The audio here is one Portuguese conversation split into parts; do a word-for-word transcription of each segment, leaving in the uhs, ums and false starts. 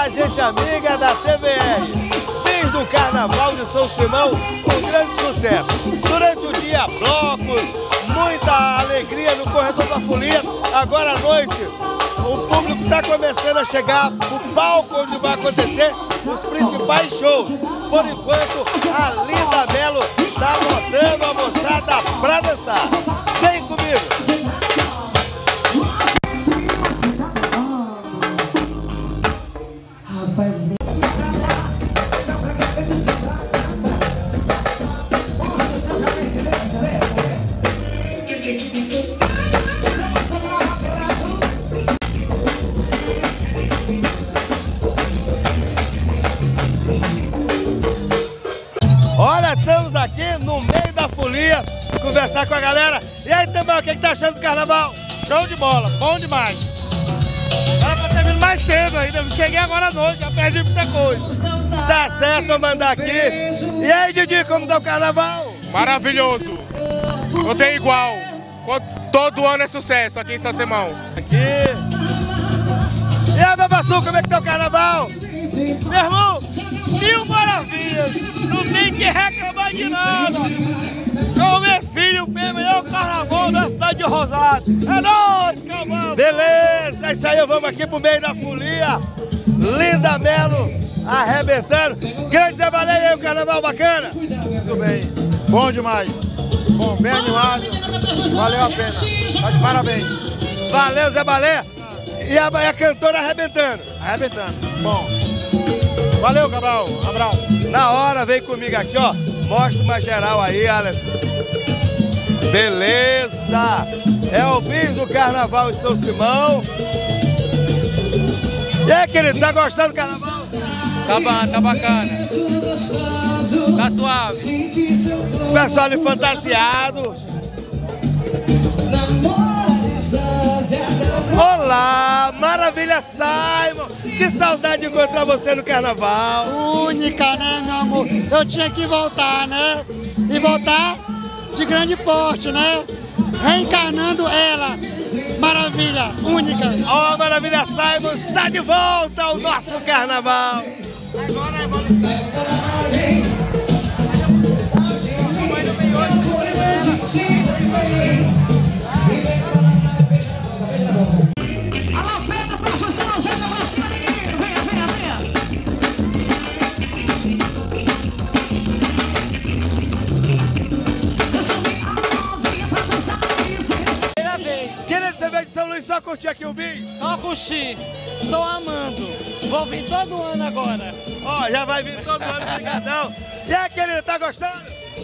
a gente amiga da T V R. Desde o Carnaval de São Simão, um grande sucesso. Durante o dia, blocos, muita alegria no Corredor da Folia. Agora à noite, o público está começando a chegar no palco onde vai acontecer os principais shows. Por enquanto, a Linda Melo está botando a moçada para dançar. Vem comigo! Olha, estamos aqui no meio da folia, conversar com a galera. E aí, Tambão, o que, que tá achando do carnaval? Show de bola, bom demais. Era pra ter vindo mais cedo ainda, cheguei agora à noite, já perdi muita coisa. Tá certo, vou mandar aqui. E aí, Didi, como tá o carnaval? Maravilhoso, não tem igual. Todo ano é sucesso aqui em São Simão. Aqui. E aí, Babassu, como é que tá o carnaval? Meu irmão, mil maravilhas, não tem que reclamar de nada. O meu filho fez o melhor carnaval da cidade de Rosário. É nóis, cavalo. Beleza, é isso aí, vamos aqui pro meio da folia. Linda Melo arrebentando. Grande Zé Baleia, e aí, o carnaval bacana? Muito bem, bom demais. Bom, bem animado, valeu a pena, tá de parabéns. Valeu, Zé Baleia. E a, a cantora arrebentando. Arrebentando, bom. Valeu, Cabral, abraço. Na hora, vem comigo aqui, ó. Mostra uma geral aí, Alex. Beleza. É o bis do Carnaval em São Simão. E aí, querido, tá gostando do Carnaval? Tá bom, tá bacana. Tá suave. O pessoal ali fantasiado. Olá, maravilha, Simon! Que saudade de encontrar você no carnaval! Única, né, meu amor? Eu tinha que voltar, né? E voltar de grande porte, né? Reencarnando ela. Maravilha, única. Ó, oh, maravilha, Simon está de volta ao nosso carnaval! Agora é só curtir aqui o bis? Só curtir. Tô amando. Vou vir todo ano agora. Ó, oh, já vai vir todo ano, brigadão. E aí, querida, tá gostando?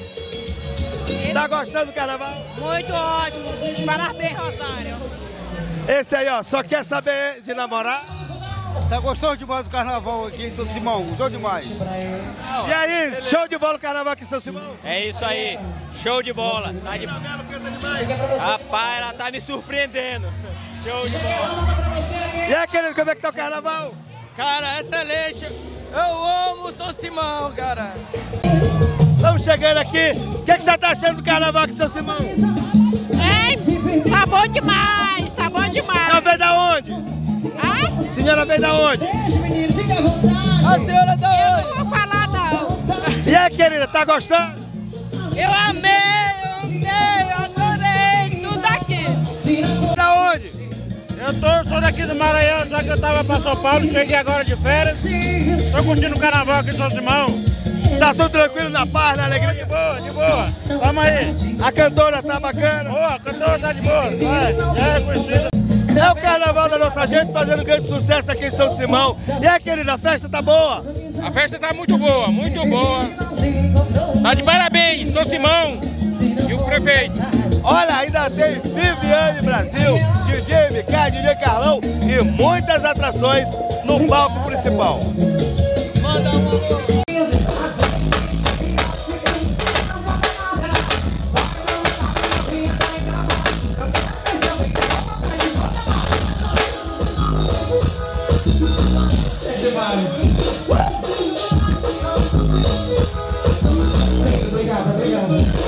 Tá gostando do carnaval? Muito ótimo. Parabéns, Rosário. Esse aí, ó, só quer saber de namorar? Tá gostando demais do carnaval aqui em São Simão, gostou demais. E aí, beleza. Show de bola o carnaval aqui em São Simão? É isso aí, show de bola. Tá de... Rapaz, ela tá me surpreendendo. Show de bola. E aí, querido, como é que tá o carnaval? Cara, excelente. Eu amo São Simão, cara. Estamos chegando aqui. O que, que você tá achando do carnaval aqui em São Simão? É, tá bom demais, tá bom demais. Ela veio da onde? Ah? A senhora veio da onde? A senhora da onde? Eu não vou falar não. E aí, querida, tá gostando? Eu amei, eu amei, eu adorei tudo aqui. Da onde? Eu tô, sou daqui do Maranhão, só que eu tava pra São Paulo, cheguei agora de férias. Tô curtindo o carnaval aqui em São Simão. Tá tudo tranquilo, na paz, na alegria? De boa, de boa. Vamos aí. A cantora tá bacana? Boa, a cantora tá de boa. Vai, é conhecida. É o carnaval da nossa gente fazendo grande sucesso aqui em São Simão. E aí, querida, a festa tá boa? A festa tá muito boa, muito boa. Tá de parabéns, São Simão e o prefeito. Olha, ainda tem Viviane Brasil, D J M K, D J Carlão e muitas atrações no palco principal. Manda um alô. Obrigado, obrigado.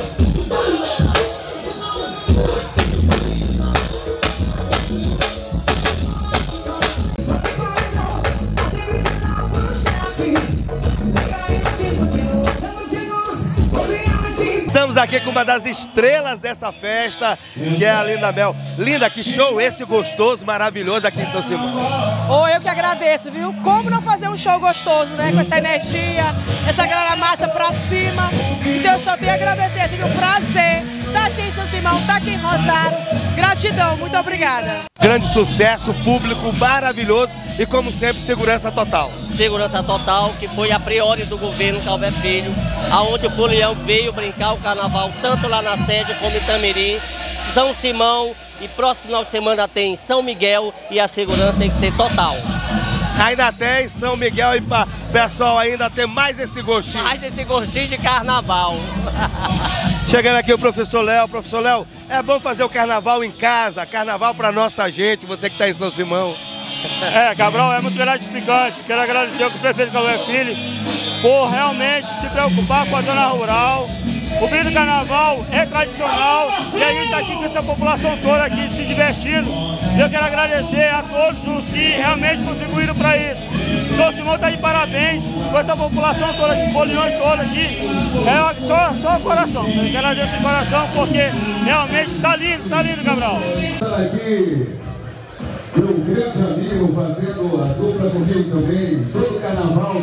Estamos aqui com uma das estrelas dessa festa, que é a Linda Mel. Linda, que show esse gostoso, maravilhoso aqui em São Simão. Oh, eu que agradeço, viu? Como não fazer um show gostoso, né? Com essa energia, essa galera massa pra cima. Então eu só tenho a agradecer, tive um prazer estar aqui em São Simão, estar aqui em Rosário. Gratidão, muito obrigada. Grande sucesso, público maravilhoso e, como sempre, segurança total. Segurança total, que foi a priori do governo Calvé Filho, aonde o Folião veio brincar o carnaval, tanto lá na sede como em Itamirim, São Simão, e próximo final de semana tem São Miguel, e a segurança tem que ser total. Ainda tem São Miguel e para o pessoal ainda tem mais esse gostinho. Mais esse gostinho de carnaval. Chegando aqui o professor Léo. Professor Léo, é bom fazer o carnaval em casa, carnaval para nossa gente, você que está em São Simão. É, Cabral, é muito gratificante. Quero agradecer ao prefeito Calvé Filho por realmente se preocupar com a zona rural. O brinco do carnaval é tradicional e a gente está aqui com essa população toda aqui se divertindo. E eu quero agradecer a todos os que realmente contribuíram para isso. São Simão está de parabéns com essa população toda, esses foliões todos aqui. É só, só o coração. Eu quero agradecer o coração porque realmente está lindo, está lindo, Cabral. Meu grande amigo fazendo a dupla comigo também, todo o carnaval.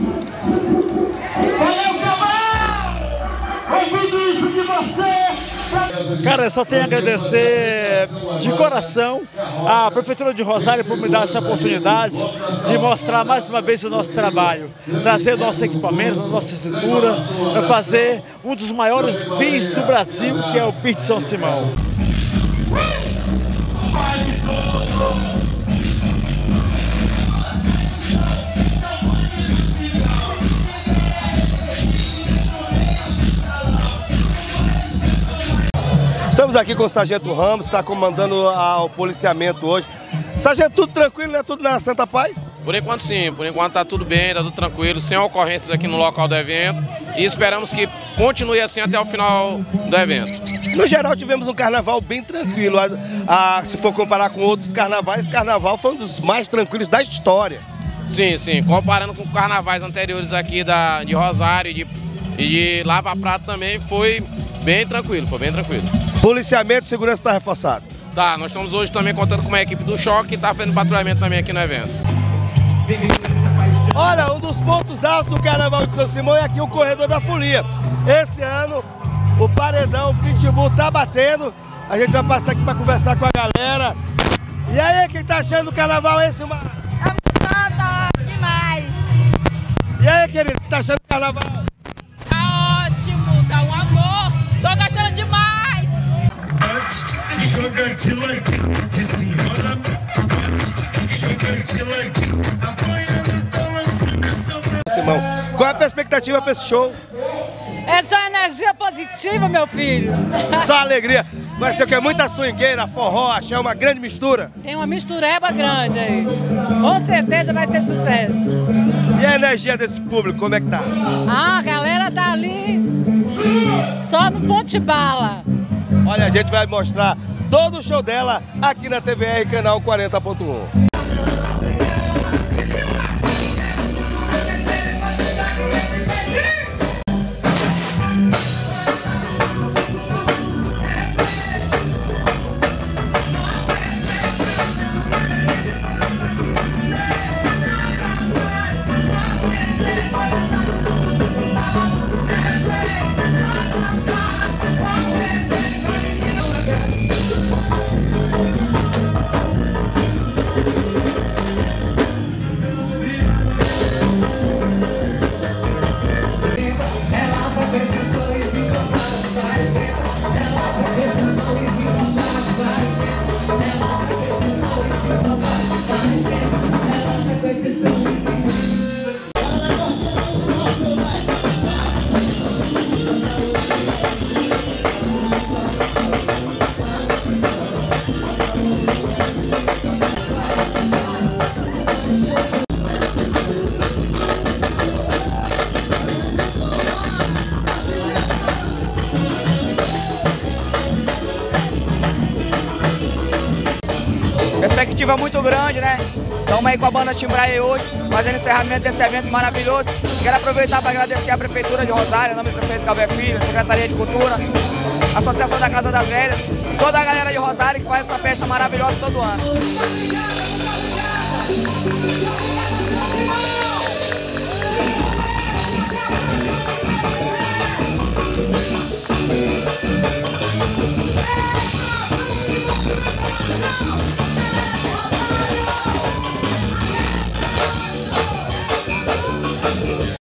Valeu, Cabral! Ouvindo isso de você! Cara, eu só tenho a agradecer de coração à Prefeitura de Rosário por me dar essa oportunidade de mostrar mais uma vez o nosso trabalho, trazer o nosso equipamento, a nossa estrutura, para fazer um dos maiores bins do Brasil, que é o P I de São Simão. Estamos aqui com o Sargento Ramos, está comandando a, o policiamento hoje. Sargento, tudo tranquilo, né? Tudo na Santa Paz? Por enquanto sim, por enquanto está tudo bem, está tudo tranquilo, sem ocorrências aqui no local do evento e esperamos que continue assim até o final do evento. No geral tivemos um carnaval bem tranquilo, a, a, se for comparar com outros carnavais, carnaval foi um dos mais tranquilos da história. Sim, sim, comparando com carnavais anteriores aqui da, de Rosário e de, e de Lava Prata também foi bem tranquilo, foi bem tranquilo. Policiamento e segurança está reforçado? Tá, nós estamos hoje também contando com uma equipe do Choque que está fazendo patrulhamento também aqui no evento. Olha, um dos pontos altos do Carnaval de São Simão é aqui o Corredor da Folia. Esse ano o paredão, o Pitbull tá batendo. A gente vai passar aqui para conversar com a galera. E aí, quem tá achando do Carnaval esse, Mara? Tá demais. E aí, querido, tá achando do Carnaval? Tá ótimo, tá um amor. Tô gostando demais. Simão, qual é a perspectiva para esse show? É só energia positiva, meu filho. Só alegria. Vai ser o que? Muita swingueira, forró, axé, uma grande mistura? Tem uma mistureba grande aí. Com certeza vai ser sucesso. E a energia desse público, como é que tá? Ah, a galera tá ali só no ponte bala. Olha, a gente vai mostrar todo o show dela aqui na T V R Canal quarenta ponto um. Perspectiva muito grande, né? Estamos aí com a banda Timbraê hoje, fazendo encerramento desse evento maravilhoso. Quero aproveitar para agradecer a Prefeitura de Rosário, em nome do prefeito Calvé Filho, a Secretaria de Cultura, a Associação da Casa das Velhas, toda a galera de Rosário que faz essa festa maravilhosa todo ano. Não!